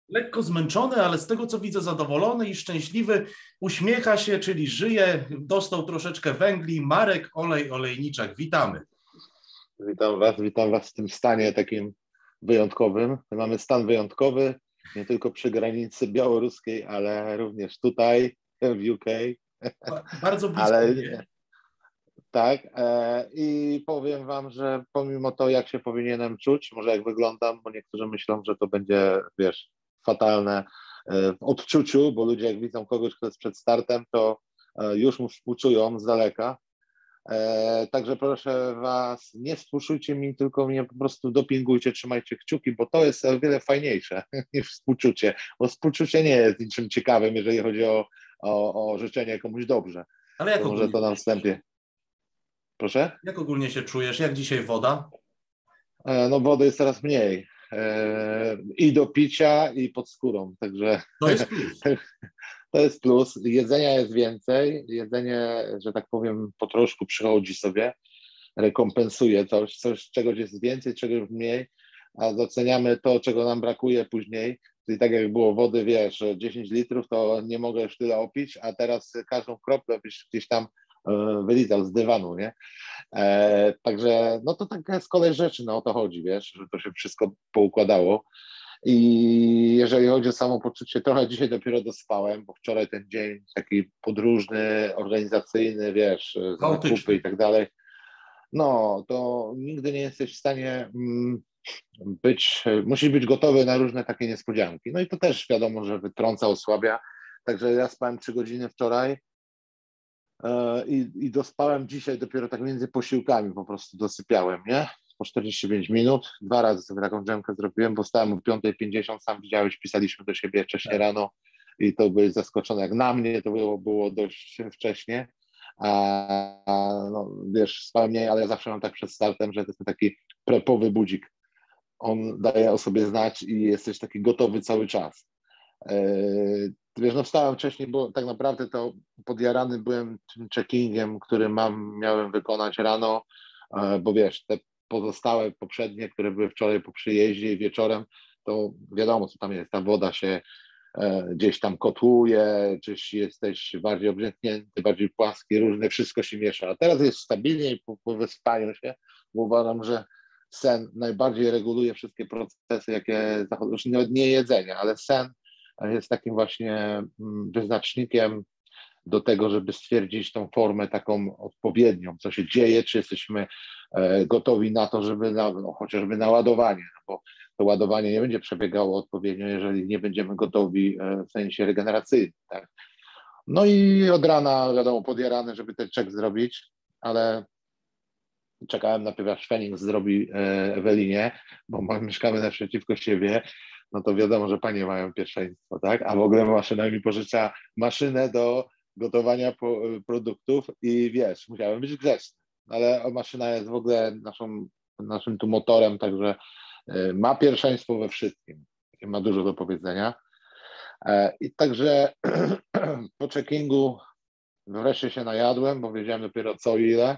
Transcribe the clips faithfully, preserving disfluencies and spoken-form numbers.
Lekko zmęczony, ale z tego co widzę zadowolony i szczęśliwy, uśmiecha się, czyli żyje, dostał troszeczkę węgli. Marek Olej Olejniczak, witamy. Witam Was, witam Was w tym stanie takim wyjątkowym. Mamy stan wyjątkowy, nie tylko przy granicy białoruskiej, ale również tutaj w U K. Bardzo blisko Ale mnie. tak, e, i powiem Wam, że pomimo to, jak się powinienem czuć, może jak wyglądam, bo niektórzy myślą, że to będzie, wiesz, fatalne e, w odczuciu, bo ludzie jak widzą kogoś, kto jest przed startem, to e, już mu współczują z daleka. E, także proszę Was, nie współczujcie mi, tylko mnie po prostu dopingujcie, trzymajcie kciuki, bo to jest o wiele fajniejsze niż współczucie, bo współczucie nie jest niczym ciekawym, jeżeli chodzi o, o, o życzenie komuś dobrze. Ale jak To może ogólnie, to na wstępie. Proszę? jak ogólnie się czujesz? Jak dzisiaj woda? E, no wody jest coraz mniej. E, I do picia, i pod skórą, także To jest plus. to jest plus. Jedzenia jest więcej, jedzenie, że tak powiem, po troszku przychodzi sobie, rekompensuje coś, coś czegoś jest więcej, czegoś mniej, a doceniamy to, czego nam brakuje później. Czyli tak jak było wody, wiesz, dziesięć litrów, to nie mogę już tyle opić, a teraz każdą kroplę byś gdzieś tam e, wylizał z dywanu, nie? E, także no to taka z kolei rzeczy, no o to chodzi, wiesz, że to się wszystko poukładało. I jeżeli chodzi o samopoczucie, trochę dzisiaj dopiero dospałem, bo wczoraj ten dzień taki podróżny, organizacyjny, wiesz, zakupy Chaotyczny. i tak dalej, no to nigdy nie jesteś w stanie mm, być, musisz być gotowy na różne takie niespodzianki. No i to też wiadomo, że wytrąca, osłabia. Także ja spałem trzy godziny wczoraj, I, i dospałem dzisiaj dopiero tak między posiłkami, po prostu dosypiałem, nie? Po czterdzieści pięć minut. Dwa razy sobie taką drzemkę zrobiłem, bo stałem o piąta pięćdziesiąt, sam widziałeś, pisaliśmy do siebie wcześniej Tak. rano i to byłeś zaskoczony. Jak na mnie to było, było dość wcześnie. A, a no, wiesz, spałem mniej, ale ja zawsze mam tak przed startem, że to jest taki prepowy budzik. On daje o sobie znać i jesteś taki gotowy cały czas. Wiesz, no wstałem wcześniej, bo tak naprawdę to podjarany byłem tym checkingiem, który mam, miałem wykonać rano, bo wiesz, te pozostałe poprzednie, które były wczoraj po przyjeździe i wieczorem, to wiadomo, co tam jest, ta woda się gdzieś tam kotłuje, czyś jesteś bardziej obrzęknięty, bardziej płaski, różne, wszystko się miesza. A teraz jest stabilniej po, po wyspaniu się, bo uważam, że sen najbardziej reguluje wszystkie procesy, jakie zachodzą, już nawet nie jedzenie, ale sen jest takim właśnie wyznacznikiem do tego, żeby stwierdzić tą formę taką odpowiednią, co się dzieje, czy jesteśmy gotowi na to, żeby na, no, chociażby na ładowanie, no bo to ładowanie nie będzie przebiegało odpowiednio, jeżeli nie będziemy gotowi w sensie regeneracyjnym. Tak? No i od rana, wiadomo, podjarany, żeby ten czek zrobić, ale czekałem najpierw, aż Fenix zrobi Ewelinie, bo mieszkamy naprzeciwko siebie, no to wiadomo, że panie mają pierwszeństwo, tak? A w ogóle maszyna mi pożycza maszynę do gotowania po, produktów i wiesz, musiałem być grzeczny, ale maszyna jest w ogóle naszą, naszym tu motorem, także ma pierwszeństwo we wszystkim i ma dużo do powiedzenia. I także po checkingu wreszcie się najadłem, bo wiedziałem dopiero co i ile.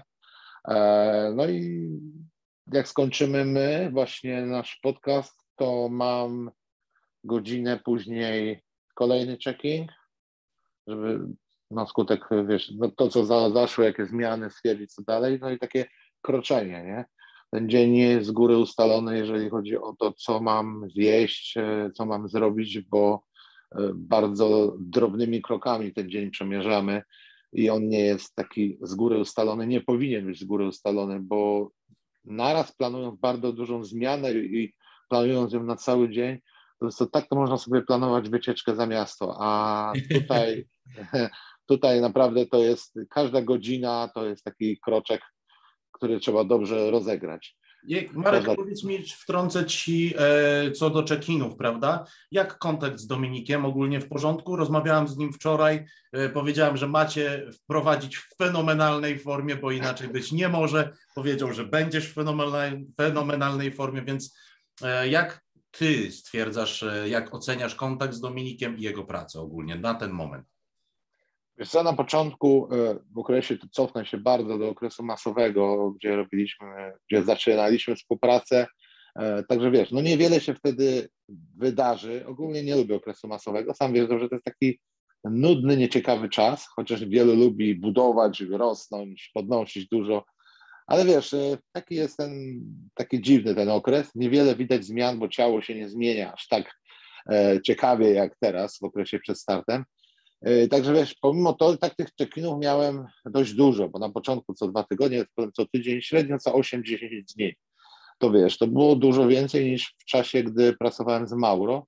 No i jak skończymy my właśnie nasz podcast, to mam godzinę później kolejny checking, żeby na skutek, wiesz, no to co za, zaszło, jakie zmiany, stwierdzić co dalej, no i takie kroczenie, nie? Ten dzień nie jest z góry ustalony, jeżeli chodzi o to, co mam zjeść, co mam zrobić, bo bardzo drobnymi krokami ten dzień przemierzamy i on nie jest taki z góry ustalony, nie powinien być z góry ustalony, bo naraz planując bardzo dużą zmianę i planując ją na cały dzień, to jest to tak, to można sobie planować wycieczkę za miasto, a tutaj, tutaj naprawdę to jest, każda godzina to jest taki kroczek, który trzeba dobrze rozegrać. Marek, Każda... powiedz mi, wtrącę Ci e, co do check-inów, prawda? Jak kontakt z Dominikiem? Ogólnie w porządku? Rozmawiałem z nim wczoraj, e, powiedziałem, że macie wprowadzić w fenomenalnej formie, bo inaczej być nie może. Powiedział, że będziesz w fenomenalnej, fenomenalnej formie, więc e, jak Ty stwierdzasz, e, jak oceniasz kontakt z Dominikiem i jego pracę ogólnie na ten moment? Wiesz co, na początku w okresie, to cofnę się bardzo do okresu masowego, gdzie robiliśmy, gdzie zaczynaliśmy współpracę, Także wiesz, no niewiele się wtedy wydarzy. Ogólnie nie lubię okresu masowego. Sam wiesz, że to jest taki nudny, nieciekawy czas, chociaż wielu lubi budować, rosnąć, podnosić dużo. Ale wiesz, taki jest ten, taki dziwny ten okres. Niewiele widać zmian, bo ciało się nie zmienia aż tak ciekawie jak teraz w okresie przed startem. Także wiesz, pomimo to tak tych check-inów miałem dość dużo, bo na początku co dwa tygodnie, potem co tydzień, średnio co osiem dziesięć dni. To wiesz, to było dużo więcej niż w czasie, gdy pracowałem z Mauro.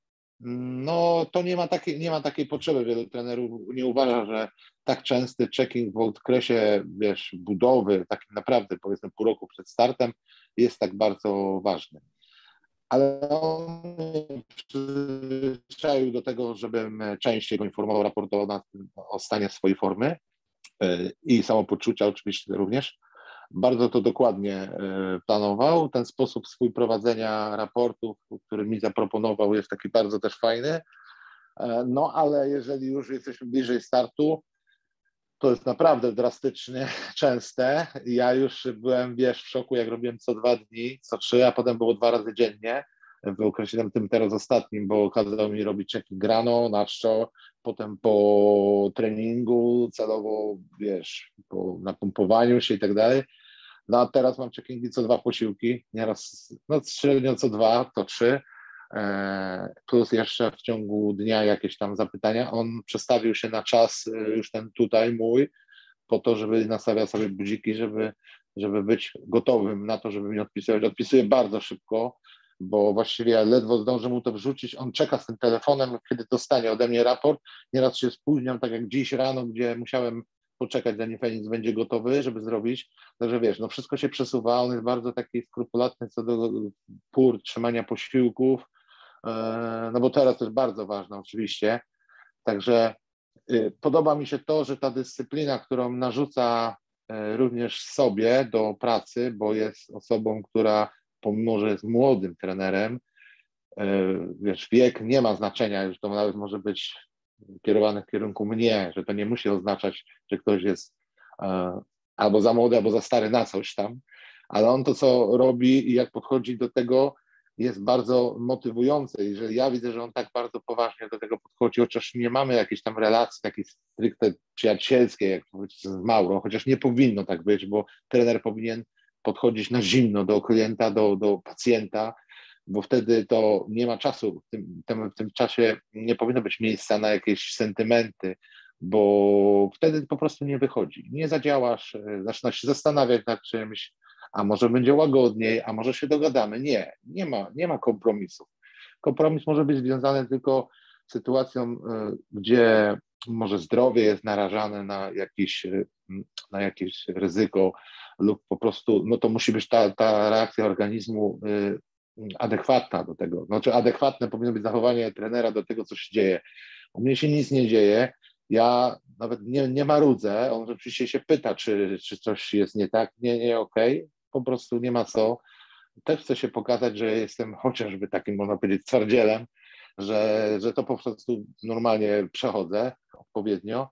No to nie ma takiej, nie ma takiej potrzeby. Wielu trenerów nie uważa, że tak częsty checking w okresie, wiesz, budowy, takim naprawdę powiedzmy pół roku przed startem jest tak bardzo ważny. Ale on mnie przyzwyczaił do tego, żebym częściej go informował, raportował o stanie swojej formy i samopoczucia oczywiście również. Bardzo to dokładnie planował. Ten sposób swój prowadzenia raportów, który mi zaproponował, jest taki bardzo też fajny. No ale jeżeli już jesteśmy bliżej startu, to jest naprawdę drastycznie częste. Ja już byłem, wiesz, w szoku, jak robiłem co dwa dni, co trzy, a potem było dwa razy dziennie w okresie tym teraz ostatnim, bo kazał mi robić checking rano, na czczo, potem po treningu, celowo, wiesz, po napompowaniu się i tak dalej. No a teraz mam checkingi co dwa posiłki, nieraz, no średnio co dwa, to trzy, plus jeszcze w ciągu dnia jakieś tam zapytania. On przestawił się na czas już ten tutaj mój, po to, żeby nastawiać sobie budziki, żeby, żeby być gotowym na to, żeby mi odpisywać. Odpisuje bardzo szybko, bo właściwie ja ledwo zdążę mu to wrzucić. On czeka z tym telefonem, kiedy dostanie ode mnie raport. Nieraz się spóźniam, tak jak dziś rano, gdzie musiałem poczekać, zanim Feniks będzie gotowy, żeby zrobić. Także wiesz, no wszystko się przesuwa. On jest bardzo taki skrupulatny co do pór, trzymania posiłków, no bo teraz to jest bardzo ważne oczywiście. Także podoba mi się to, że ta dyscyplina, którą narzuca również sobie do pracy, bo jest osobą, która pomimo, że jest młodym trenerem, wiesz, wiek nie ma znaczenia, już to nawet może być kierowane w kierunku mnie, że to nie musi oznaczać, że ktoś jest albo za młody, albo za stary na coś tam, ale on to, co robi i jak podchodzi do tego, jest bardzo motywujące. Jeżeli ja widzę, że on tak bardzo poważnie do tego podchodzi, chociaż nie mamy jakiejś tam relacji takiej stricte przyjacielskiej, jak z Mauro, chociaż nie powinno tak być, bo trener powinien podchodzić na zimno do klienta, do, do pacjenta, bo wtedy to nie ma czasu, w tym, tym, w tym czasie nie powinno być miejsca na jakieś sentymenty, bo wtedy po prostu nie wychodzi. Nie zadziałasz, zaczynasz się zastanawiać nad czymś, a może będzie łagodniej, a może się dogadamy. Nie, nie ma, nie ma kompromisów. Kompromis może być związany tylko z sytuacją, gdzie może zdrowie jest narażane na jakieś, na jakieś ryzyko lub po prostu, no to musi być ta, ta reakcja organizmu adekwatna do tego. Znaczy adekwatne powinno być zachowanie trenera do tego, co się dzieje. U mnie się nic nie dzieje, ja nawet nie, nie marudzę, on oczywiście się pyta, czy, czy coś jest nie tak, nie, nie, okej, okay. Po prostu nie ma co. Też chcę się pokazać, że jestem chociażby takim, można powiedzieć, twardzielem, że, że to po prostu normalnie przechodzę odpowiednio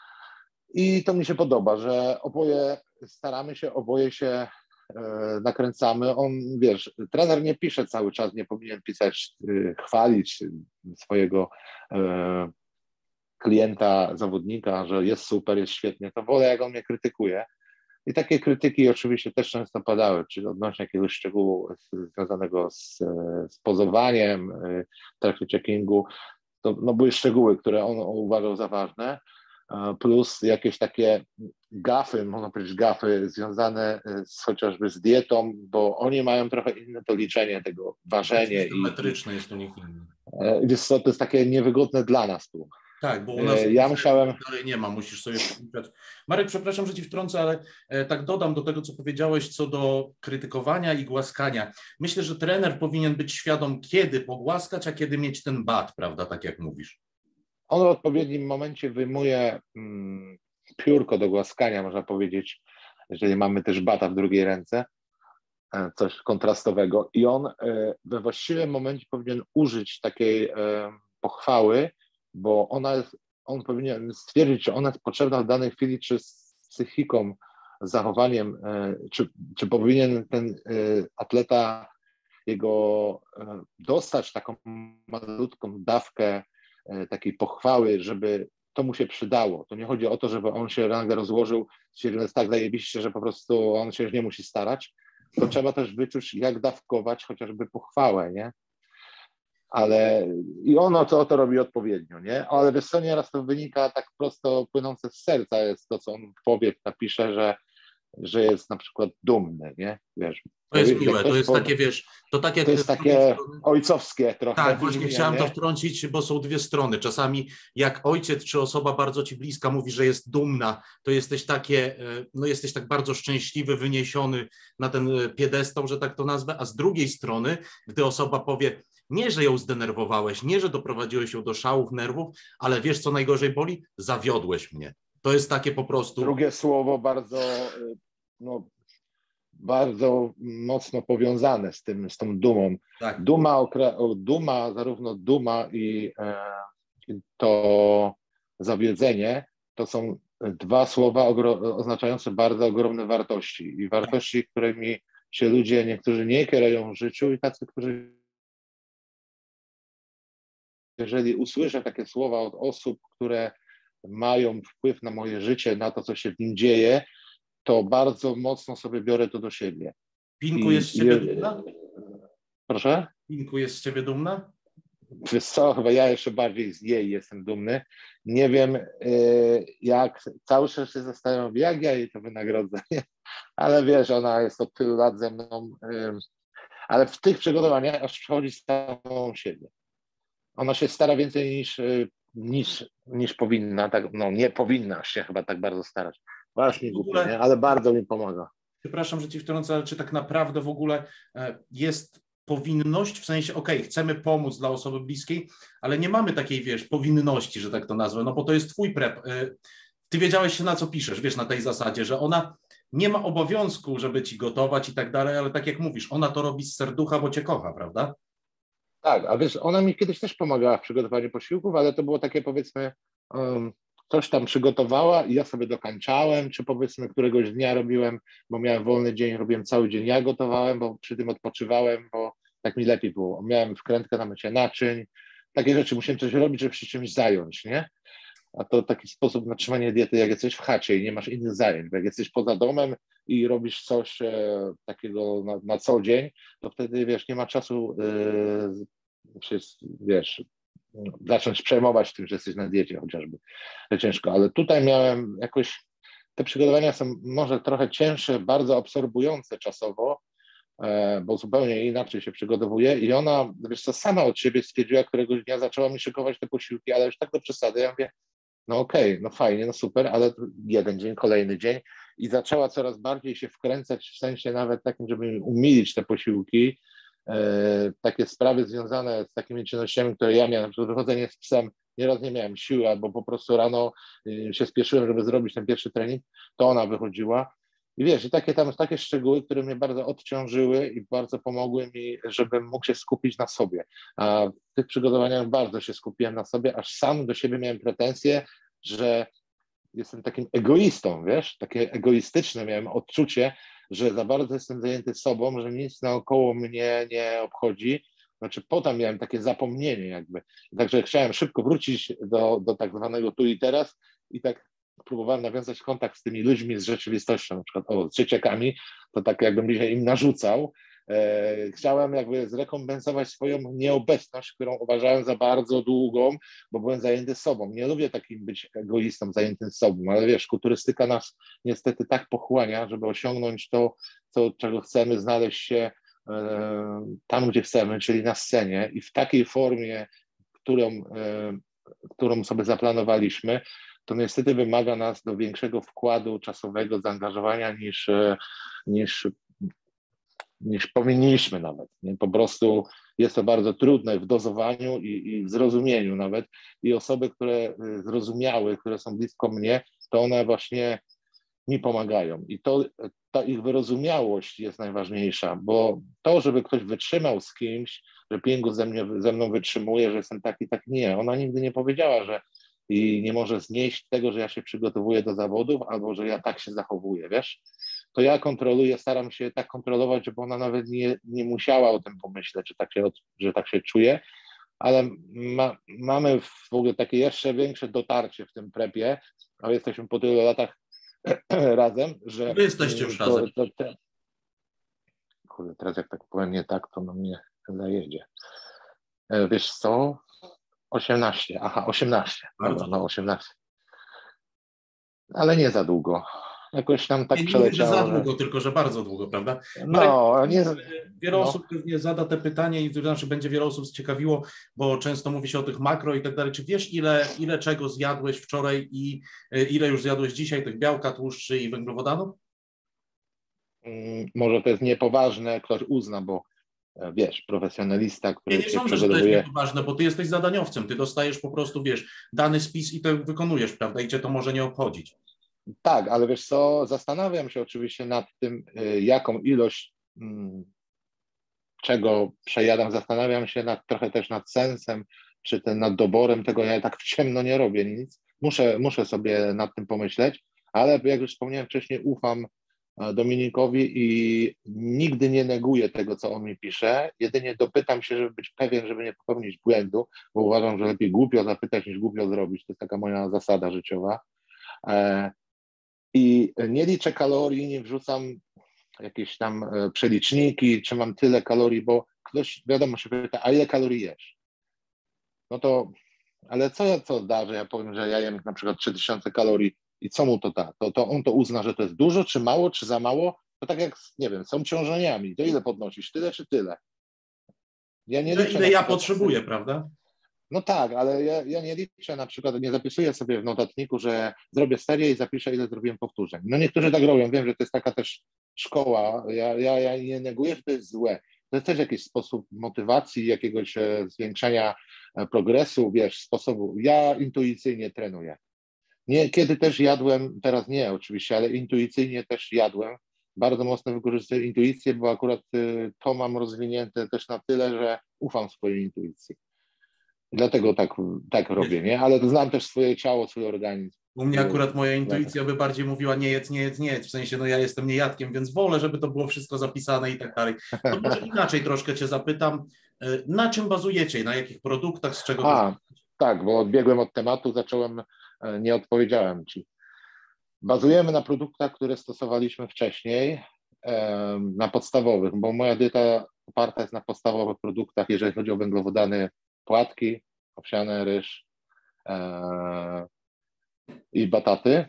i to mi się podoba, że oboje staramy się, oboje się e, nakręcamy. On, wiesz, trener nie pisze cały czas, nie powinien pisać, e, chwalić swojego e, klienta, zawodnika, że jest super, jest świetnie, to wolę, jak on mnie krytykuje. I takie krytyki oczywiście też często padały, czyli odnośnie jakiegoś szczegółu związanego z, z pozowaniem w trakcie checkingu. To no, były szczegóły, które on uważał za ważne, plus jakieś takie gafy, można powiedzieć gafy związane z, chociażby z dietą, bo oni mają trochę inne to liczenie tego, ważenie. System metryczny jest u nich inny. Wiesz co, to jest takie niewygodne dla nas tu. Tak, bo u nas ja musiałem... dalej nie ma, musisz sobie wpisać. Marek, przepraszam, że ci wtrącę, ale tak dodam do tego, co powiedziałeś co do krytykowania i głaskania. Myślę, że trener powinien być świadom, kiedy pogłaskać, a kiedy mieć ten bat, prawda, tak jak mówisz. On w odpowiednim momencie wyjmuje mm, piórko do głaskania, można powiedzieć, jeżeli mamy też bata w drugiej ręce, coś kontrastowego i on we właściwym momencie powinien użyć takiej pochwały, bo ona jest, on powinien stwierdzić, czy ona jest potrzebna w danej chwili, czy z psychiką, zachowaniem, czy, czy powinien ten atleta takiego, dostać taką malutką dawkę takiej pochwały, żeby to mu się przydało. To nie chodzi o to, żeby on się nagle rozłożył, stwierdził, że jest tak zajebiście, że po prostu on się już nie musi starać. To trzeba też wyczuć, jak dawkować chociażby pochwałę, nie? Ale i ono to, to robi odpowiednio, nie? Ale wiesz co, nieraz to wynika tak prosto płynące z serca, jest to, co on powie, napisze, że, że jest na przykład dumny, nie? Wiesz, To jest jak miłe, to ktoś jest powie, takie, wiesz, to tak jak to jest z drugiej takie strony. ojcowskie trochę Tak, w właśnie nim, chciałem to nie? wtrącić, bo są dwie strony. Czasami jak ojciec czy osoba bardzo ci bliska mówi, że jest dumna, to jesteś takie, no jesteś tak bardzo szczęśliwy, wyniesiony na ten piedestał, że tak to nazwę, a z drugiej strony, gdy osoba powie, nie, że ją zdenerwowałeś, nie, że doprowadziłeś ją do szałów nerwów, ale wiesz, co najgorzej boli? Zawiodłeś mnie. To jest takie po prostu... Drugie słowo bardzo, no, bardzo mocno powiązane z tym, z tą dumą. Tak. Duma, duma, zarówno duma i to zawiedzenie, to są dwa słowa oznaczające bardzo ogromne wartości. I wartości, którymi się ludzie, niektórzy nie kierują w życiu i tacy, którzy, jeżeli usłyszę takie słowa od osób, które mają wpływ na moje życie, na to, co się w nim dzieje, to bardzo mocno sobie biorę to do siebie. Pinku I, jest z ciebie i, dumna? Proszę? Pinku jest z ciebie dumna? Wiesz co, chyba ja jeszcze bardziej z jej jestem dumny. Nie wiem, jak, cały czas się zastanawiam, jak ja jej to wynagrodzę, ale wiesz, ona jest od tylu lat ze mną, ale w tych przygotowaniach aż przychodzi z samą siebie. Ona się stara więcej niż, niż, niż powinna, tak, no nie powinna się chyba tak bardzo starać. Właśnie głupie, nie? Ale bardzo mi pomaga. Przepraszam, że ci wtrącę, ale czy tak naprawdę w ogóle jest powinność, w sensie, okej, okay, chcemy pomóc dla osoby bliskiej, ale nie mamy takiej, wiesz, powinności, że tak to nazwę, no bo to jest twój prep. Ty wiedziałeś się, na co piszesz, wiesz, na tej zasadzie, że ona nie ma obowiązku, żeby ci gotować i tak dalej, ale tak jak mówisz, ona to robi z serducha, bo cię kocha, prawda? Tak, a wiesz, ona mi kiedyś też pomagała w przygotowaniu posiłków, ale to było takie, powiedzmy, um, coś tam przygotowała i ja sobie dokańczałem, czy powiedzmy któregoś dnia robiłem, bo miałem wolny dzień, robiłem cały dzień, ja gotowałem, bo przy tym odpoczywałem, bo tak mi lepiej było. Miałem wkrętkę na mycie naczyń, takie rzeczy, musiałem coś robić, żeby się czymś zająć, nie? A to taki sposób na trzymanie diety, jak jesteś w chacie i nie masz innych zajęć, bo jak jesteś poza domem i robisz coś e, takiego na, na co dzień, to wtedy, wiesz, nie ma czasu, e, się, wiesz, zacząć przejmować tym, że jesteś na diecie chociażby. To ciężko, ale tutaj miałem jakoś, te przygotowania są może trochę cięższe, bardzo absorbujące czasowo, e, bo zupełnie inaczej się przygotowuje i ona, wiesz co, sama od siebie stwierdziła, któregoś dnia zaczęła mi szykować te posiłki, ale już tak do przesady, ja mówię, no okej, okay, no fajnie, no super, ale jeden dzień, kolejny dzień i zaczęła coraz bardziej się wkręcać w sensie nawet takim, żeby umilić te posiłki, e, takie sprawy związane z takimi czynnościami, które ja miałem, na przykład wychodzenie z psem, nieraz nie miałem siły, albo po prostu rano y, się spieszyłem, żeby zrobić ten pierwszy trening, to ona wychodziła i wiesz, i takie tam takie szczegóły, które mnie bardzo odciążyły i bardzo pomogły mi, żebym mógł się skupić na sobie. A w tych przygotowaniach bardzo się skupiłem na sobie, aż sam do siebie miałem pretensje, że jestem takim egoistą, wiesz, takie egoistyczne miałem odczucie, że za bardzo jestem zajęty sobą, że nic naokoło mnie nie obchodzi. Znaczy potem miałem takie zapomnienie jakby. Także chciałem szybko wrócić do, do tak zwanego tu i teraz i tak próbowałem nawiązać kontakt z tymi ludźmi, z rzeczywistością, na przykład o, z dzieciakami, to tak jakbym się im narzucał. E, chciałem jakby zrekompensować swoją nieobecność, którą uważałem za bardzo długą, bo byłem zajęty sobą. Nie lubię takim być egoistą, zajętym sobą, ale wiesz, kulturystyka nas niestety tak pochłania, żeby osiągnąć to, co, czego chcemy, znaleźć się e, tam, gdzie chcemy, czyli na scenie i w takiej formie, którą, e, którą sobie zaplanowaliśmy, to niestety wymaga nas do większego wkładu czasowego, zaangażowania niż, niż, niż powinniśmy nawet. Nie? Po prostu jest to bardzo trudne w dozowaniu i, i w zrozumieniu nawet. I osoby, które zrozumiały, które są blisko mnie, to one właśnie mi pomagają. I to, ta ich wyrozumiałość jest najważniejsza, bo to, żeby ktoś wytrzymał z kimś, że Pingu ze, mnie, ze mną wytrzymuje, że jestem taki, tak nie. Ona nigdy nie powiedziała, że i nie może znieść tego, że ja się przygotowuję do zawodów, albo że ja tak się zachowuję, wiesz? to ja kontroluję, staram się tak kontrolować, żeby ona nawet nie, nie musiała o tym pomyśleć, że tak się, że tak się czuje, ale ma, mamy w ogóle takie jeszcze większe dotarcie w tym prepie, ale jesteśmy po tylu latach razem, że Wy jesteście już to, razem. to, to, kurde, teraz jak tak powiem nie tak, to na mnie zajedzie. Wiesz co? osiemnaście, aha, osiemnaście, Bardzo dobra, no osiemnaście. Ale nie za długo. Jakoś tam tak Nie, nie mówię, że za przeleciało, że... długo, tylko że bardzo długo, prawda? Marek, No, nie... wiele No. osób pewnie zada te pytanie i to znaczy będzie wiele osób zciekawiło, bo często mówi się o tych makro i tak dalej. Czy wiesz, ile, ile czego zjadłeś wczoraj i ile już zjadłeś dzisiaj, tych białka, tłuszczy i węglowodanów? Może to jest niepoważne, ktoś uzna, bo wiesz, profesjonalista, który Ja nie się sądzę, że to jest przygotowuje... niepoważne, bo ty jesteś zadaniowcem, ty dostajesz po prostu, wiesz, dany spis i to wykonujesz, prawda, i cię to może nie obchodzić. Tak, ale wiesz co, zastanawiam się oczywiście nad tym, jaką ilość hmm, czego przejadam, zastanawiam się nad, trochę też nad sensem, czy ten nad doborem tego, ja tak w ciemno nie robię nic, muszę, muszę sobie nad tym pomyśleć, ale jak już wspomniałem wcześniej, ufam Dominikowi i nigdy nie neguję tego, co on mi pisze, jedynie dopytam się, żeby być pewien, żeby nie popełnić błędu, bo uważam, że lepiej głupio zapytać niż głupio zrobić, to jest taka moja zasada życiowa. I nie liczę kalorii, nie wrzucam jakieś tam przeliczniki, czy mam tyle kalorii, bo ktoś, wiadomo, się pyta, a ile kalorii jesz? No to, ale co ja co da, że ja powiem, że ja jem na przykład trzy tysiące kalorii i co mu to da? To, to on to uzna, że to jest dużo, czy mało, czy za mało? To tak jak, nie wiem, są ciążeniami, to ile podnosisz? Tyle czy tyle? Ja nie Ile, liczę ile ja przykład, potrzebuję, prawda? No tak, ale ja, ja nie liczę na przykład, nie zapisuję sobie w notatniku, że zrobię serię i zapiszę, ile zrobiłem powtórzeń. No niektórzy tak robią, wiem, że to jest taka też szkoła, ja, ja, ja nie neguję, że to jest złe. To jest też jakiś sposób motywacji, jakiegoś e, zwiększania e, progresu, wiesz, sposobu. Ja intuicyjnie trenuję. Niekiedy też jadłem, teraz nie oczywiście, ale intuicyjnie też jadłem. Bardzo mocno wykorzystuję intuicję, bo akurat y, to mam rozwinięte też na tyle, że ufam swojej intuicji. Dlatego tak, tak robię, nie? Ale znam też swoje ciało, swój organizm. U mnie akurat moja intuicja by bardziej mówiła nie jedz, nie jedz, nie jedz. W sensie, no ja jestem niejadkiem, więc wolę, żeby to było wszystko zapisane i tak dalej. To może inaczej troszkę cię zapytam. Na czym bazujecie? Na jakich produktach? Z czego? A, tak, bo odbiegłem od tematu, zacząłem, nie odpowiedziałem ci. Bazujemy na produktach, które stosowaliśmy wcześniej, na podstawowych, bo moja dieta oparta jest na podstawowych produktach, jeżeli chodzi o węglowodany, płatki, owsiane, ryż e, i bataty,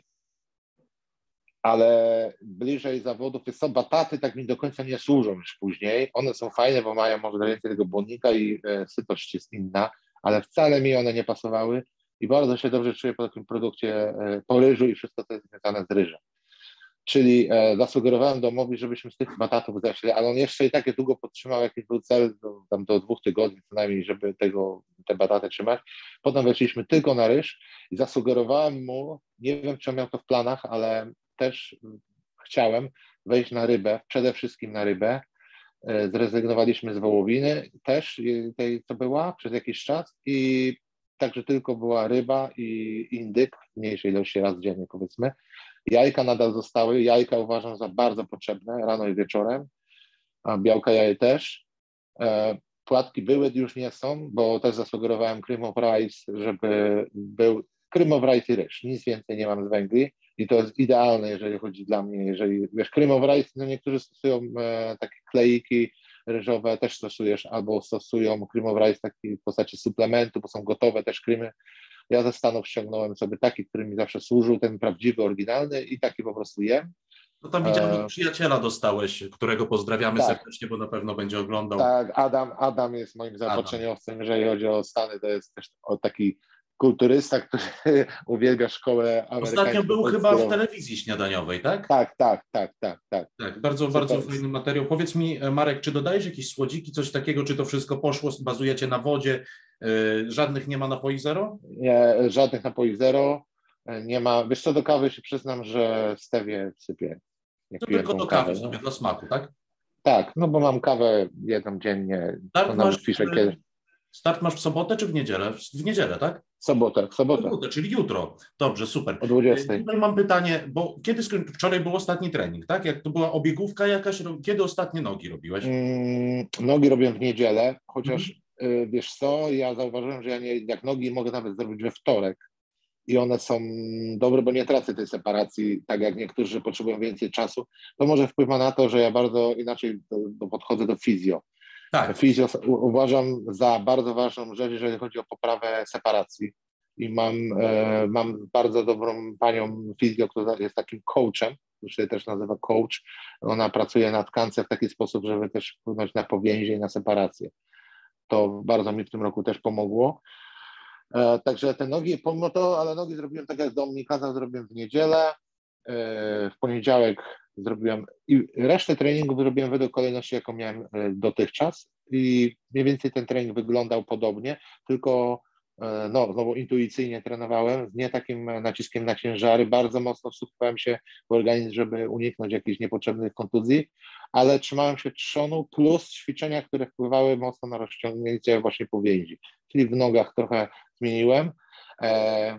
ale bliżej zawodów jest, są bataty, tak mi do końca nie służą już później. One są fajne, bo mają może więcej tego błonnika i e, sytość jest inna, ale wcale mi one nie pasowały i bardzo się dobrze czuję po takim produkcie, e, po ryżu i wszystko, co jest związane z ryżem. Czyli e, zasugerowałem domowi, żebyśmy z tych batatów zeszli, ale on jeszcze i tak je długo podtrzymał, jakiś był cel do, tam do dwóch tygodni co najmniej, żeby tego, te bataty trzymać. Potem weszliśmy tylko na ryż i zasugerowałem mu, nie wiem, czy on miał to w planach, ale też chciałem wejść na rybę, przede wszystkim na rybę. E, zrezygnowaliśmy z wołowiny też, tej co była przez jakiś czas i także tylko była ryba i indyk, w mniejszej ilości raz dziennie powiedzmy. Jajka nadal zostały, jajka uważam za bardzo potrzebne rano i wieczorem, a białka jaje też. E, płatki były, już nie są, bo też zasugerowałem cream of rice, żeby był cream of rice i ryż, nic więcej nie mam z węgli i to jest idealne, jeżeli chodzi dla mnie, jeżeli wiesz, cream of rice, no niektórzy stosują e, takie kleiki ryżowe, też stosujesz, albo stosują cream of rice taki w postaci suplementu, bo są gotowe też creamy. Ja ze Stanów ściągnąłem sobie taki, który mi zawsze służył, ten prawdziwy, oryginalny i taki po prostu jem. No tam widziałem, od przyjaciela dostałeś, którego pozdrawiamy tak, serdecznie, bo na pewno będzie oglądał. Tak, Adam, Adam jest moim zaopatrzeniowcem, jeżeli chodzi o Stany, to jest też taki kulturysta, który uwielbia szkołę amerykańską. Ostatnio był chyba w telewizji śniadaniowej, tak? Tak, tak, tak, tak, tak. Tak, bardzo, Super. bardzo fajny materiał. Powiedz mi, Marek, czy dodajesz jakieś słodziki, coś takiego, czy to wszystko poszło, bazujecie na wodzie, yy, żadnych nie ma napoi zero? Nie, żadnych napoi zero, nie ma. Wiesz co, do kawy się przyznam, że stewię sypię. To tylko do kawy sobie, dla smaku, tak? Tak, no bo mam kawę jedną dziennie. Start masz, piszę kiedy. Start masz w sobotę czy w niedzielę? W niedzielę, tak? Sobota, sobota. Sobotę, czyli jutro. Dobrze, super. O dwudziestej. Tutaj mam pytanie, bo kiedy skończy... wczoraj był ostatni trening, tak? Jak to była obiegówka jakaś, kiedy ostatnie nogi robiłeś? Mm, nogi robię w niedzielę, chociaż Mhm. y, wiesz co, ja zauważyłem, że ja nie, jak nogi mogę nawet zrobić we wtorek i one są dobre, bo nie tracę tej separacji, tak jak niektórzy potrzebują więcej czasu, to może wpływa na to, że ja bardzo inaczej do, do podchodzę do fizjo. Tak. Fizjo u- uważam za bardzo ważną rzecz, jeżeli chodzi o poprawę separacji. I mam, e, mam bardzo dobrą panią fizjo, która jest takim coachem, który się też nazywa coach. Ona pracuje na tkance w taki sposób, żeby też wpłynąć na powięzie i na separację. To bardzo mi w tym roku też pomogło. E, także te nogi, pomimo to, ale nogi zrobiłem tak jak Dominik kazał, zrobiłem w niedzielę. E, w poniedziałek zrobiłem i resztę treningów zrobiłem według kolejności, jaką miałem e, dotychczas i mniej więcej ten trening wyglądał podobnie, tylko e, no, znowu intuicyjnie trenowałem, z nie takim naciskiem na ciężary, bardzo mocno wsłuchiwałem się w organizm, żeby uniknąć jakichś niepotrzebnych kontuzji, ale trzymałem się trzonu plus ćwiczenia, które wpływały mocno na rozciągnięcie właśnie powięzi, czyli w nogach trochę zmieniłem. E,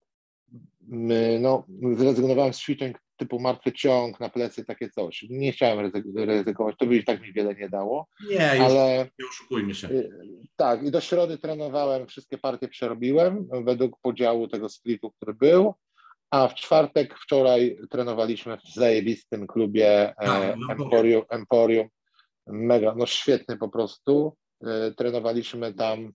no, zrezygnowałem z ćwiczeń typu martwy ciąg na plecy, takie coś. Nie chciałem ryzykować, to by i tak mi wiele nie dało, Nie, już ale nie oszukujmy się. y, tak, i do środy trenowałem, wszystkie partie przerobiłem według podziału tego splitu, który był, a w czwartek wczoraj trenowaliśmy w zajebistym klubie Tak, e, no powiem. Emporium, Emporium, mega, no świetny po prostu. E, trenowaliśmy tam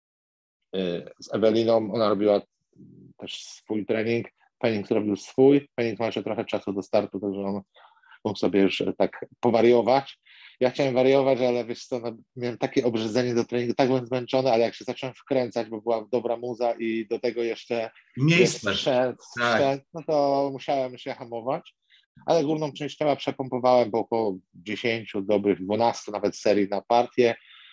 e, z Eweliną, ona robiła też swój trening, Fenix robił swój, Fenix ma jeszcze trochę czasu do startu, także on mógł sobie już tak powariować. Ja chciałem wariować, ale wiesz co, no, miałem takie obrzydzenie do treningu, tak byłem zmęczony, ale jak się zacząłem wkręcać, bo była dobra muza i do tego jeszcze wiesz, Miejsce. sprzęt, Tak. sprzęt, no to musiałem się hamować, ale główną część ciała przepompowałem po około dziesięciu, dobrych dwunastu nawet serii na partię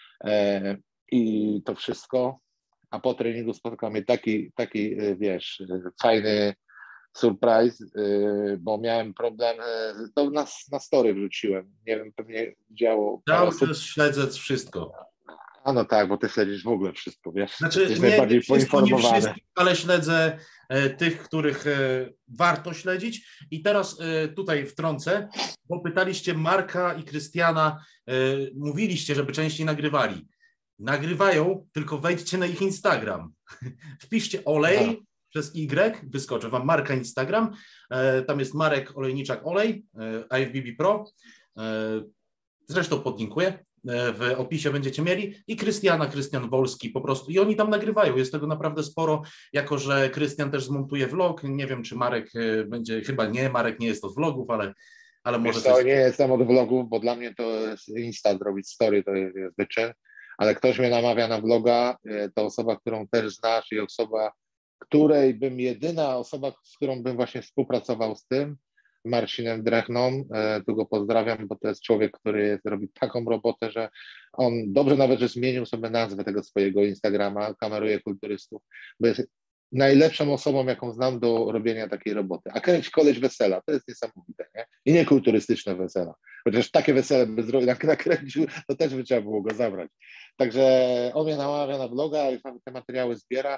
e, i to wszystko, a po treningu spotkał mnie taki, taki wiesz, fajny surprise, yy, bo miałem problem, yy, to na, na story wrzuciłem, nie wiem, pewnie widziało parę Cały osób, czas śledzę wszystko. a no tak, bo ty śledzisz w ogóle wszystko, wiesz, Znaczy, jesteś nie, nie najbardziej wszystko, nie poinformowany. wszystkich, ale śledzę e, tych, których e, warto śledzić. I teraz e, tutaj wtrącę, bo pytaliście Marka i Krystiana, e, mówiliście, żeby częściej nagrywali. Nagrywają, tylko wejdźcie na ich Instagram. Wpiszcie Aha. olej przez Y, wyskoczy wam Marka Instagram. E, tam jest Marek Olejniczak Olej, e, I F B B Pro. E, zresztą podlinkuję. W opisie będziecie mieli i Krystiana, Krystian Wolski po prostu i oni tam nagrywają, jest tego naprawdę sporo, jako że Krystian też zmontuje vlog, nie wiem czy Marek będzie, chyba nie, Marek nie jest od vlogów, ale, ale Wiesz może co, coś... nie jestem od vlogów, bo dla mnie to jest Insta, zrobić story to jest, jest wyczyn, ale ktoś mnie namawia na vloga, to osoba, którą też znasz i osoba, której bym, jedyna osoba, z którą bym właśnie współpracował z tym, Marcinem Drechną, e, tu go pozdrawiam, bo to jest człowiek, który jest, robi taką robotę, że on dobrze nawet, że zmienił sobie nazwę tego swojego Instagrama, kameruje kulturystów, bo jest najlepszą osobą, jaką znam do robienia takiej roboty. A kręci koleś wesela, to jest niesamowite, nie? I nie kulturystyczne wesela. Chociaż takie wesele by zrobił, nakręcił, to też by trzeba było go zabrać. Także on mnie namawia na vloga, już te materiały zbiera.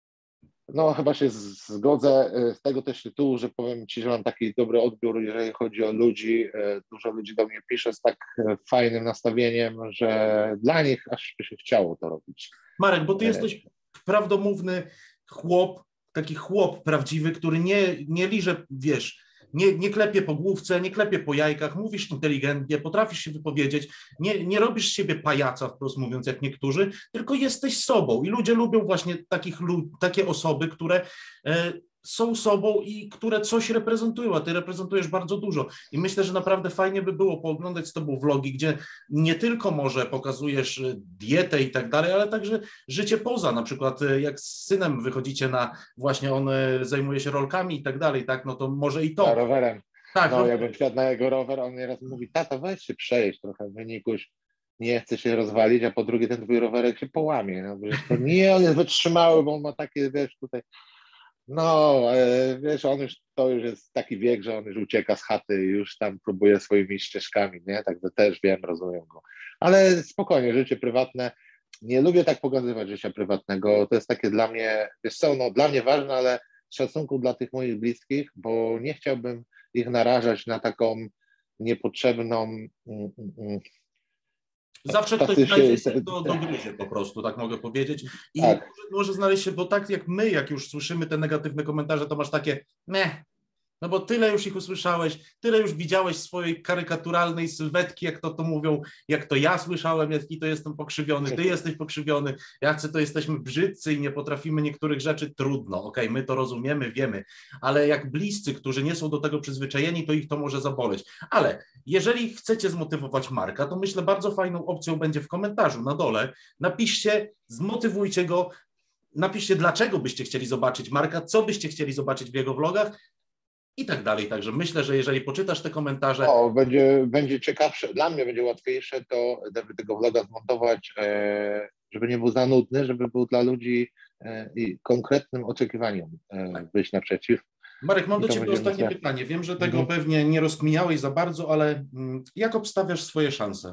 No chyba się zgodzę z tego też tytułu, że powiem Ci, że mam taki dobry odbiór, jeżeli chodzi o ludzi. Dużo ludzi do mnie pisze z tak fajnym nastawieniem, że dla nich aż by się chciało to robić. Marek, bo ty jesteś prawdomówny chłop, taki chłop prawdziwy, który nie, nie liże, wiesz, nie, nie klepie po główce, nie klepie po jajkach, mówisz inteligentnie, potrafisz się wypowiedzieć, nie, nie robisz z siebie pajaca, wprost mówiąc, jak niektórzy, tylko jesteś sobą i ludzie lubią właśnie takich, takie osoby, które e, są sobą i które coś reprezentują, a ty reprezentujesz bardzo dużo i myślę, że naprawdę fajnie by było pooglądać z tobą vlogi, gdzie nie tylko może pokazujesz dietę i tak dalej, ale także życie poza, na przykład jak z synem wychodzicie na, właśnie on zajmuje się rolkami i tak dalej, tak, no to może i A to. rowerem. Tak, No, no, jakbym wsiadł na jego rower, on nieraz mówi, tata, weź się przejeść trochę, wynikuś, nie chce się rozwalić, a po drugie ten twój rowerek się połamie. No, wiesz, to nie, on jest wytrzymały, bo on ma takie, wiesz, tutaj, no, e, wiesz, on już, to już jest taki wiek, że on już ucieka z chaty i już tam próbuje swoimi ścieżkami, nie, także też wiem, rozumiem go. Ale spokojnie, życie prywatne, nie lubię tak pokazywać życia prywatnego. To jest takie dla mnie, wiesz co, no dla mnie ważne, ale z szacunku dla tych moich bliskich, bo nie chciałbym ich narażać na taką niepotrzebną... Mm, mm, Zawsze ktoś znajdzie się do, do gryzie po prostu, tak mogę powiedzieć. I tak. może, może znaleźć się, bo tak jak my, jak już słyszymy te negatywne komentarze, to masz takie meh, no bo tyle już ich usłyszałeś, tyle już widziałeś swojej karykaturalnej sylwetki, jak to to mówią, jak to ja słyszałem, jaki to jestem pokrzywiony, ty jesteś pokrzywiony, jacy to jesteśmy brzydcy i nie potrafimy niektórych rzeczy, trudno, okej, okay, my to rozumiemy, wiemy, ale jak bliscy, którzy nie są do tego przyzwyczajeni, to ich to może zaboleć. Ale jeżeli chcecie zmotywować Marka, to myślę bardzo fajną opcją będzie w komentarzu na dole, napiszcie, zmotywujcie go, napiszcie, dlaczego byście chcieli zobaczyć Marka, co byście chcieli zobaczyć w jego vlogach, i tak dalej. Także myślę, że jeżeli poczytasz te komentarze... O, będzie, będzie ciekawsze. Dla mnie będzie łatwiejsze to, żeby tego vloga zmontować, e, żeby nie był za nudny, żeby był dla ludzi e, i konkretnym oczekiwaniom e, tak. wyjść naprzeciw. Marek, mam do Ciebie ostatnie myślę... pytanie. Wiem, że tego mhm. pewnie nie rozkminiałeś za bardzo, ale jak obstawiasz swoje szanse?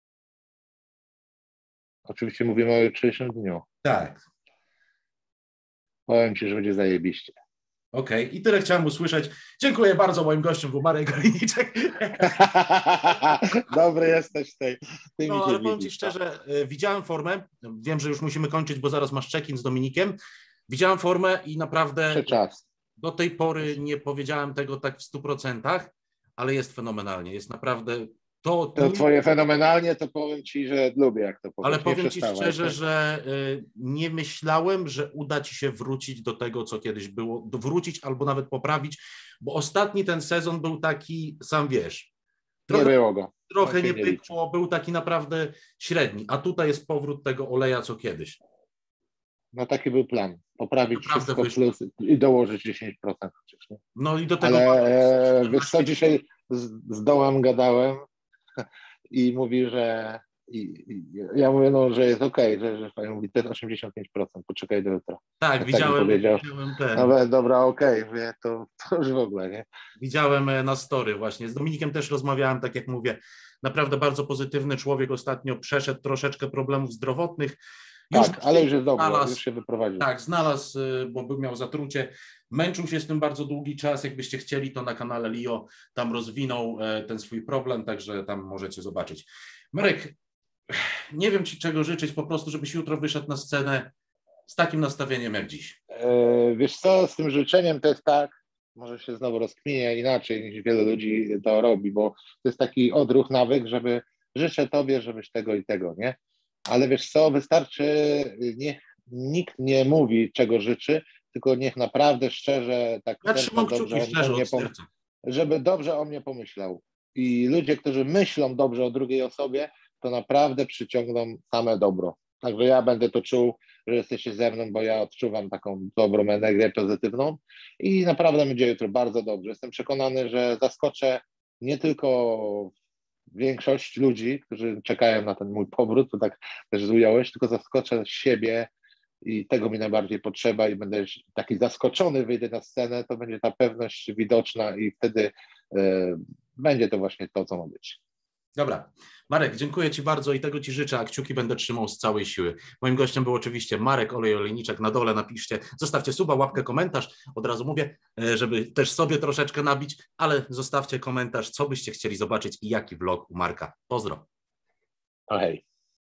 Oczywiście mówimy o jutrzejszym dniu. Tak. Powiem Ci, że będzie zajebiście. Okej, okay. I tyle chciałem usłyszeć. Dziękuję bardzo. Moim gościem był Marek Olejniczak. Dobry jesteś tej. tej no, ale powiem Ci szczerze, widziałem formę. Wiem, że już musimy kończyć, bo zaraz masz check-in z Dominikiem. Widziałem formę i naprawdę czas. do tej pory nie powiedziałem tego tak w stu procentach, ale jest fenomenalnie. Jest naprawdę... To, to twoje fenomenalnie, to powiem Ci, że lubię, jak to powiem. Ale powiem Ci szczerze, że y, nie myślałem, że uda Ci się wrócić do tego, co kiedyś było, wrócić albo nawet poprawić, bo ostatni ten sezon był taki, sam wiesz, trochę nie, było go. trochę nie pykło, był taki naprawdę średni, a tutaj jest powrót tego oleja, co kiedyś. No taki był plan, poprawić naprawdę wszystko wyszło. Plus i dołożyć dziesięć procent oczywiście. No i do tego... Ale e, wiesz co, dzisiaj z, z dołem gadałem, i mówi, że i, i, ja mówię, no, że jest okej, okay, że, że pani mówi, to jest osiemdziesiąt pięć procent, poczekaj do jutra. Tak, ja widziałem, tak widziałem ten. No, dobra, okej, okay, to, to już w ogóle, nie? Widziałem na story właśnie, z Dominikiem też rozmawiałem, tak jak mówię, naprawdę bardzo pozytywny człowiek, ostatnio przeszedł troszeczkę problemów zdrowotnych. Już tak, ale już jest dobrze, znalazł, już się wyprowadził. Tak, znalazł, bo był miał zatrucie, męczył się z tym bardzo długi czas, jakbyście chcieli, to na kanale Lio tam rozwinął ten swój problem, także tam możecie zobaczyć. Marek, nie wiem Ci czego życzyć, po prostu żebyś jutro wyszedł na scenę z takim nastawieniem jak dziś. E, wiesz co, z tym życzeniem to jest tak, może się znowu rozkminie inaczej niż wiele ludzi to robi, bo to jest taki odruch, nawyk, żeby życzę Tobie, żebyś tego i tego, nie? Ale wiesz co, wystarczy, niech nikt nie mówi, czego życzy, tylko niech naprawdę szczerze, tak ja trzymam kciuki szczerze od serca, żeby dobrze o mnie pomyślał. I ludzie, którzy myślą dobrze o drugiej osobie, to naprawdę przyciągną same dobro. Także ja będę to czuł, że jesteście ze mną, bo ja odczuwam taką dobrą energię pozytywną i naprawdę będzie jutro bardzo dobrze. Jestem przekonany, że zaskoczę nie tylko większość ludzi, którzy czekają na ten mój powrót, to tak też ująłeś, tylko zaskoczę siebie i tego mi najbardziej potrzeba i będę taki zaskoczony, wyjdę na scenę, to będzie ta pewność widoczna i wtedy y, będzie to właśnie to, co ma być. Dobra. Marek, dziękuję Ci bardzo i tego Ci życzę, a kciuki będę trzymał z całej siły. Moim gościem był oczywiście Marek Olej Olejniczak. Na dole napiszcie, zostawcie suba, łapkę, komentarz. Od razu mówię, żeby też sobie troszeczkę nabić, ale zostawcie komentarz, co byście chcieli zobaczyć i jaki vlog u Marka. Pozdro. Hej.